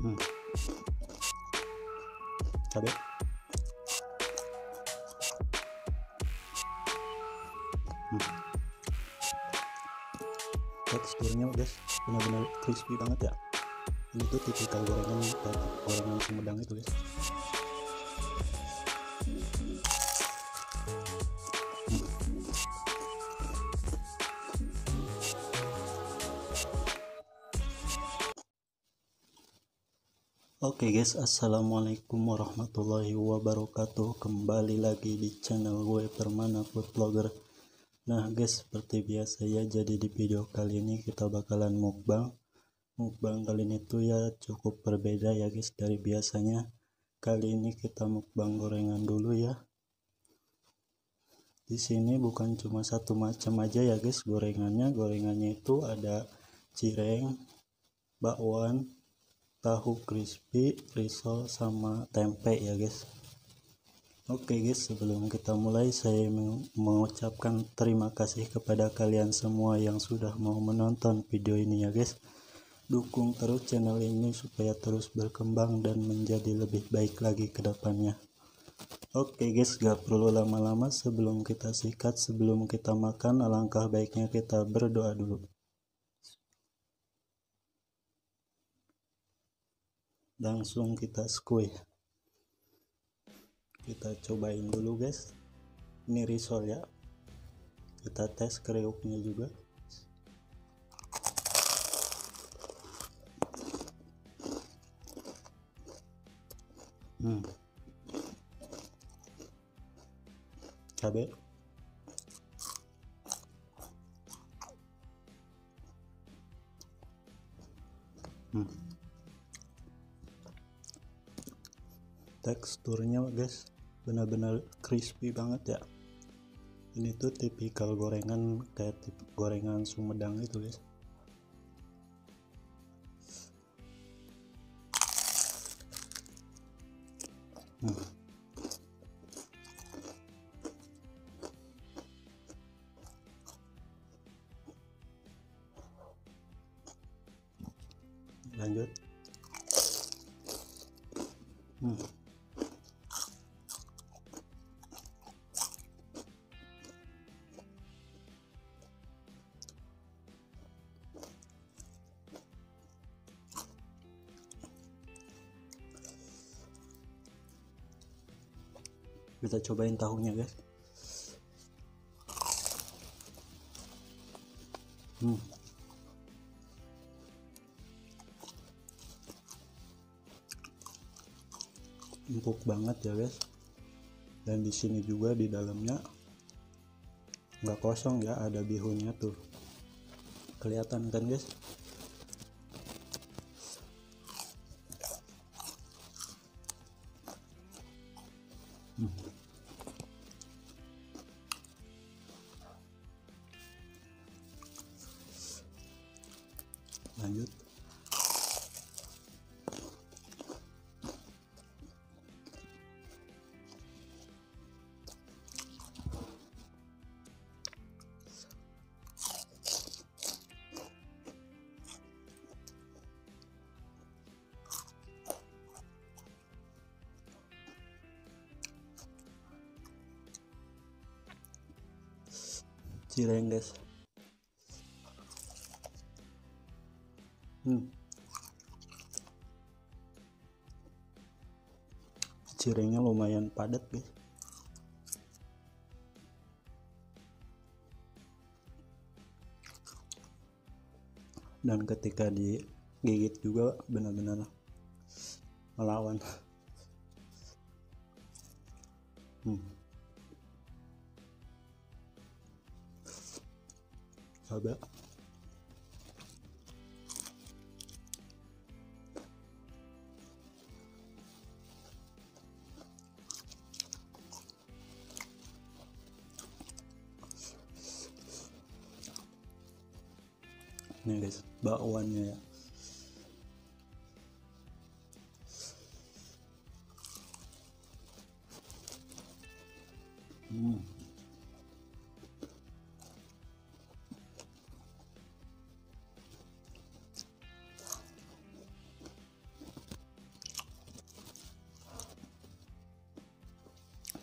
hmm, cabai. Teksturnya guys benar-benar crispy banget ya. Ini tuh tipikal gorengan Sumedang itu guys. Oke guys, assalamualaikum warahmatullahi wabarakatuh. Kembali lagi di channel gue Permana Food Vlogger. Nah guys, seperti biasa ya, jadi di video kali ini kita bakalan mukbang kali ini tuh ya cukup berbeda ya guys dari biasanya. Kali ini kita mukbang gorengan dulu ya. Di sini bukan cuma satu macam aja ya guys gorengannya itu ada cireng, bakwan, tahu crispy, risol, sama tempe ya guys. Oke guys, sebelum kita mulai saya mengucapkan terima kasih kepada kalian semua yang sudah mau menonton video ini ya guys. Dukung terus channel ini supaya terus berkembang dan menjadi lebih baik lagi ke depannya. Oke guys, gak perlu lama-lama, sebelum kita sikat, sebelum kita makan, alangkah baiknya kita berdoa dulu. Langsung kita squeeze. Kita cobain dulu guys. Ini risol ya. Kita tes kriuknya juga. Cabai. Teksturnya guys benar-benar crispy banget ya. Ini tuh tipikal gorengan kayak gorengan Sumedang itu guys. Lanjut. Kita cobain tahunya guys. Empuk banget ya guys. Dan di sini juga di dalamnya nggak kosong ya, ada bihunnya tuh. Kelihatan kan guys? Lanjut. Cireng guys. Cirengnya lumayan padat guys. Dan ketika digigit juga benar-benar melawan. Coba. Nih guys, bakwannya ya.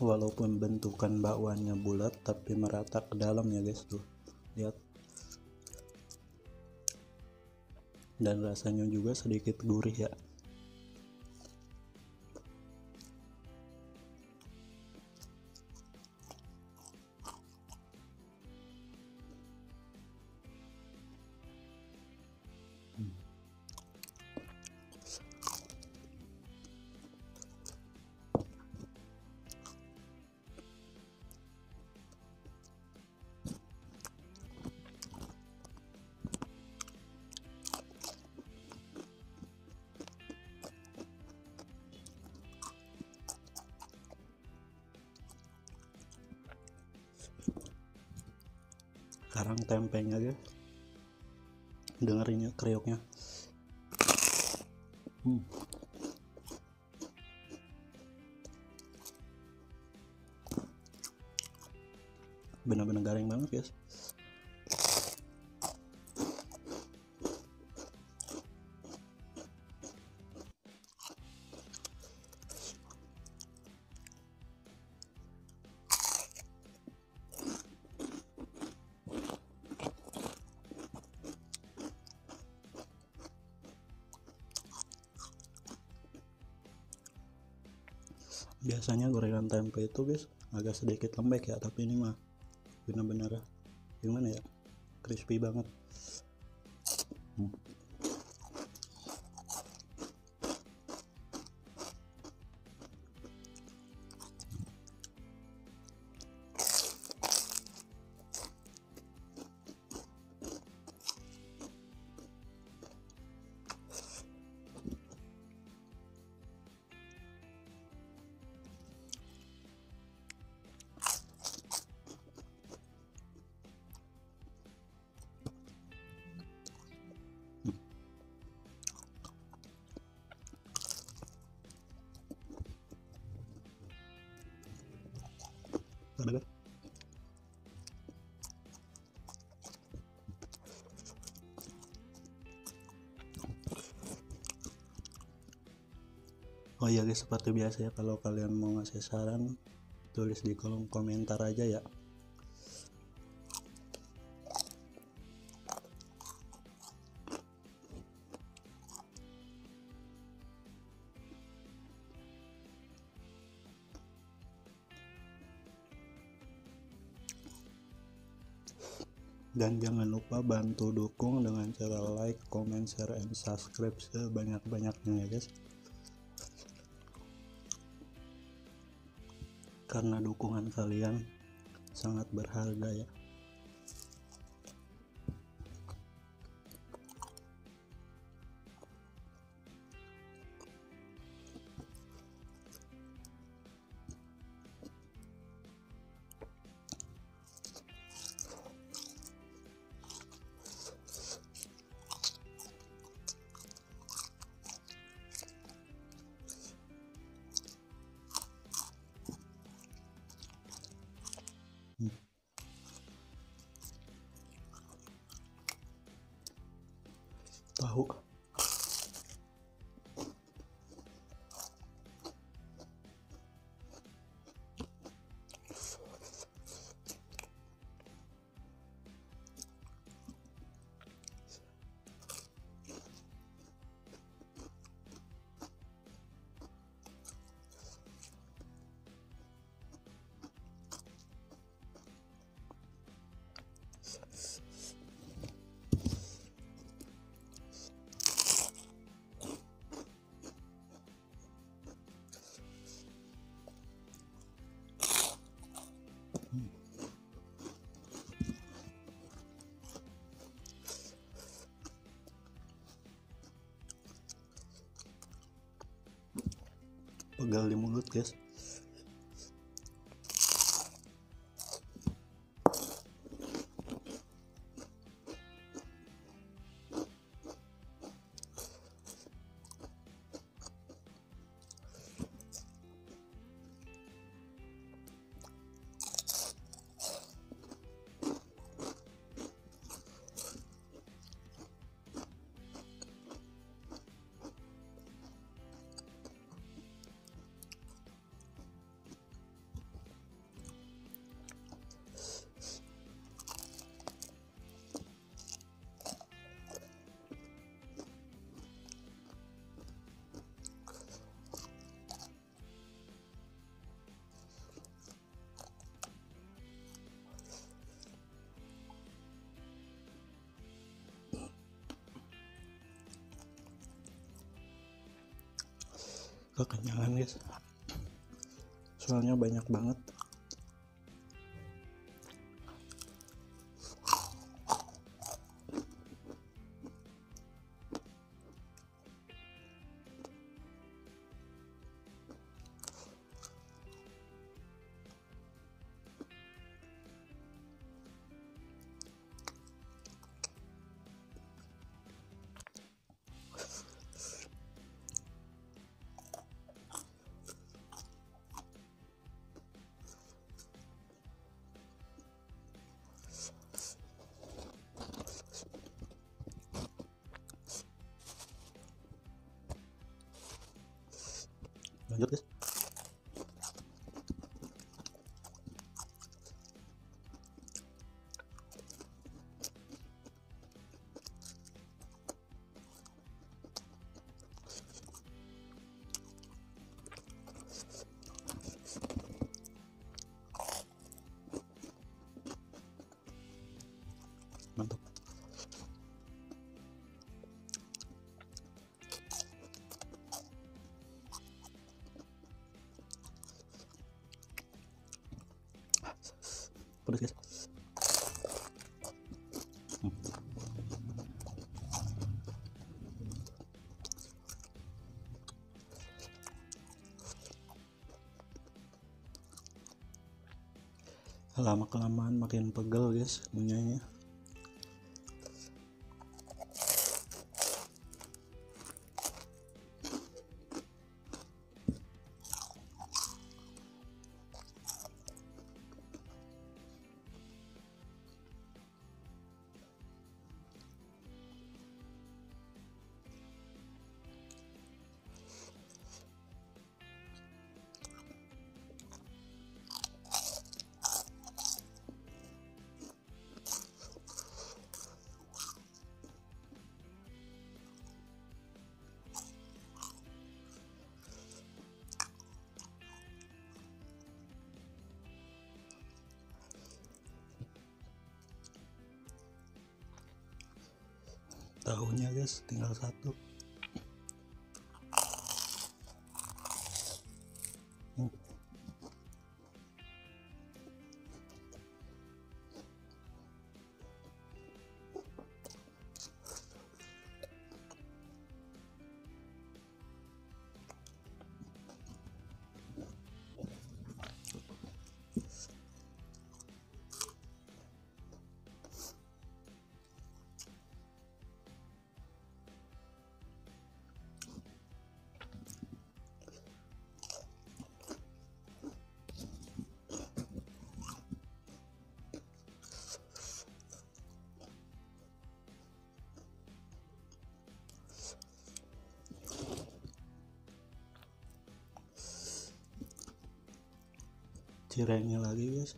walaupun bentukan bakwannya bulat tapi merata ke dalam ya guys, tuh lihat. Dan rasanya juga sedikit gurih ya. Sekarang tempenya guys, dengerinnya kriuknya. Bener-bener garing banget guys. Biasanya gorengan tempe itu guys agak sedikit lembek ya, tapi ini mah bener-bener gimana ya, crispy banget. Ada guys. Oh iya guys, seperti biasa ya, kalau kalian mau ngasih saran tulis di kolom komentar aja ya. Dan jangan lupa bantu dukung dengan cara like, comment, share, and subscribe sebanyak-banyaknya ya guys. Karena dukungan kalian sangat berharga ya. Tahu pegal di mulut guys. kekenyangan guys, soalnya banyak banget. Lanjut guys. Mantap. Pedas guys. Lama kelamaan makin pegel guys punyanya. Tahunya guys tinggal satu. Cirengnya lagi guys.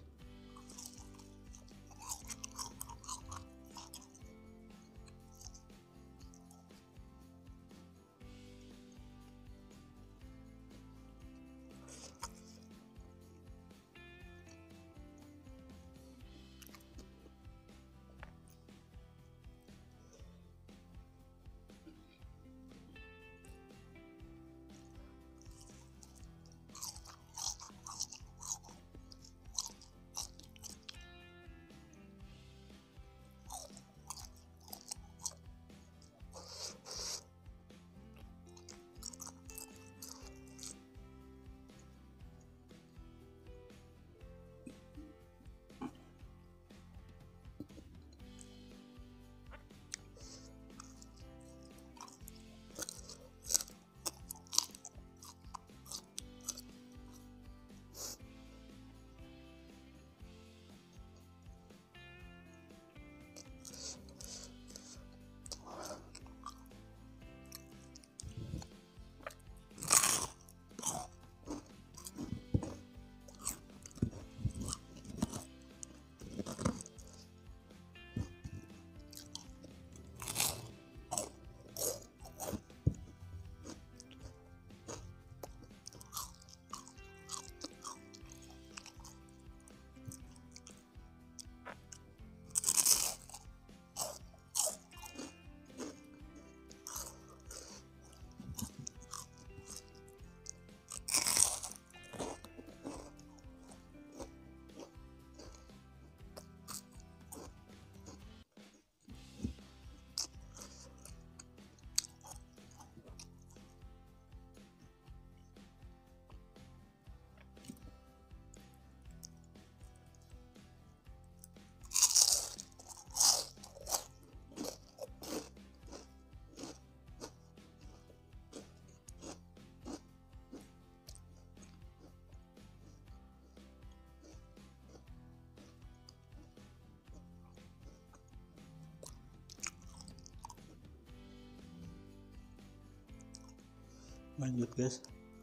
Lanjut guys.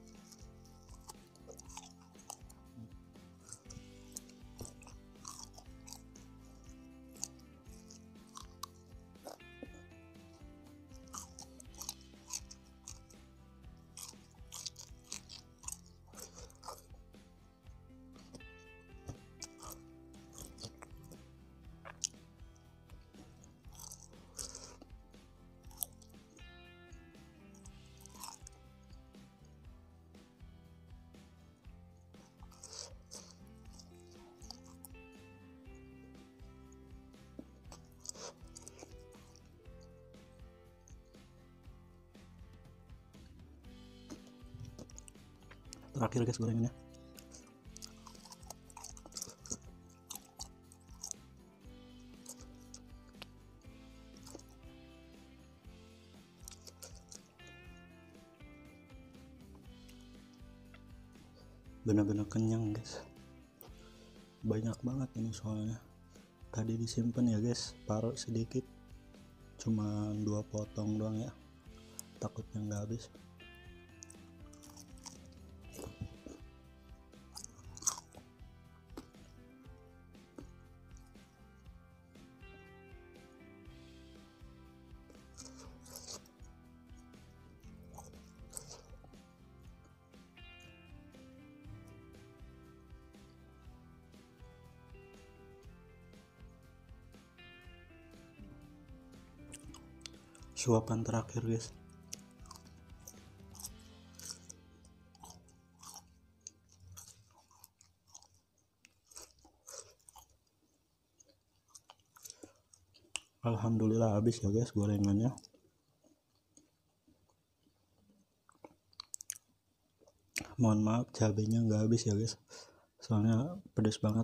Terakhir guys gorengannya. Benar-benar kenyang guys, banyak banget ini soalnya. Tadi disimpan ya guys, paruh sedikit, cuma 2 potong doang ya, takutnya nggak habis. Suapan terakhir guys. Alhamdulillah habis ya guys gorengannya. Mohon maaf cabenya nggak habis ya guys, soalnya pedes banget.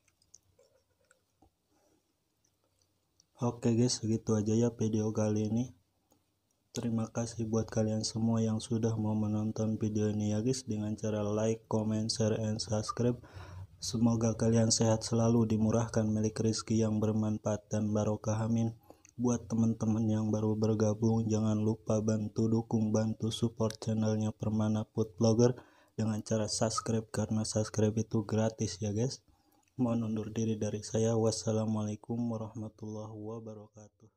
Oke guys, segitu aja ya video kali ini. Terima kasih buat kalian semua yang sudah mau menonton video ini ya guys, dengan cara like, comment, share, and subscribe. Semoga kalian sehat selalu, dimurahkan milik rezeki yang bermanfaat dan barokah, amin. Buat teman-teman yang baru bergabung, jangan lupa bantu dukung, bantu support channelnya Permana Food Vlogger dengan cara subscribe, karena subscribe itu gratis ya guys. Mohon undur diri dari saya. Wassalamualaikum warahmatullahi wabarakatuh.